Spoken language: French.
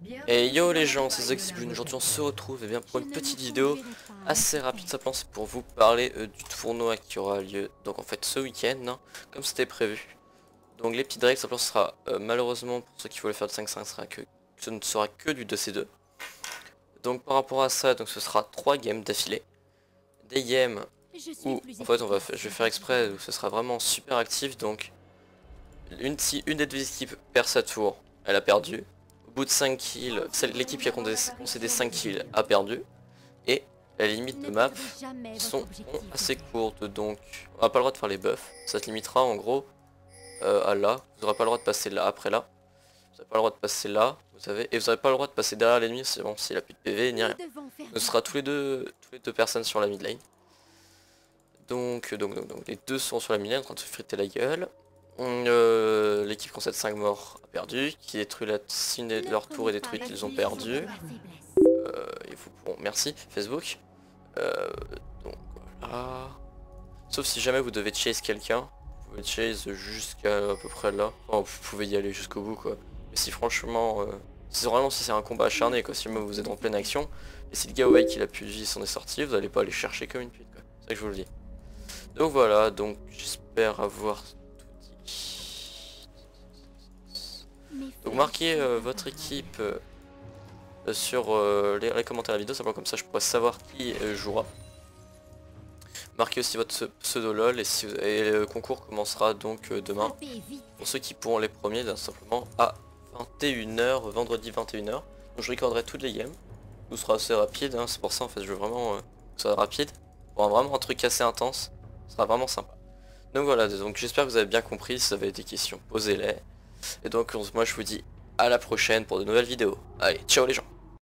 Et yo les gens, c'est Zoxyblune. Aujourd'hui on se retrouve bien pour une petite vidéo assez rapide simplement, c'est pour vous parler du tournoi qui aura lieu donc en fait ce week-end, hein, comme c'était prévu. Donc les petites règles simplement ce sera malheureusement pour ceux qui voulaient faire du 5-5 ce ne sera que du 2C2. Donc par rapport à ça, donc ce sera 3 games d'affilée. Des games où en fait je vais faire exprès où ce sera vraiment super actif, donc si une des deux équipes perd sa tour, elle a perdu. Au bout de 5 kills, l'équipe qui a concédé 5 kills a perdu. Et les limites de map sont assez courtes, donc on n'a pas le droit de faire les buffs. Ça se limitera en gros à là. Vous n'aurez pas le droit de passer là après là. Vous n'avez pas le droit de passer là, vous savez. Et vous n'avez pas le droit de passer derrière l'ennemi, c'est bon s'il a plus de PV ni rien. Ce sera tous les deux personnes sur la mid lane. Donc les deux sont sur la mid lane en train de se friter la gueule. L'équipe concède 5 morts a perdu, qui détruit si une de leur tour est détruite, ils ont perdu. Bon, merci Facebook. Donc voilà. Sauf si jamais vous devez chase quelqu'un, vous pouvez chase jusqu'à à peu près là. Enfin, vous pouvez y aller jusqu'au bout quoi. Mais si franchement, si c'est un combat acharné quoi, si vous êtes en pleine action, et si le gars qu'il a plus de vie s'en est sorti, vous allez pas aller chercher comme une pute quoi. C'est ça que je vous le dis. Donc voilà, donc j'espère avoir tout dit. Donc marquez votre équipe sur les commentaires de la vidéo, simplement comme ça je pourrais savoir qui jouera. Marquez aussi votre pseudo lol et le concours commencera donc demain. Pour ceux qui pourront les premiers, simplement à 21h, vendredi 21h. Donc je recorderai toutes les games. Tout sera assez rapide, hein, c'est pour ça en fait je veux vraiment que ça soit rapide. Pour vraiment un truc assez intense, ce sera vraiment sympa. Donc voilà, donc j'espère que vous avez bien compris, si vous avez des questions, posez-les. Et donc moi je vous dis à la prochaine pour de nouvelles vidéos. Allez, ciao les gens.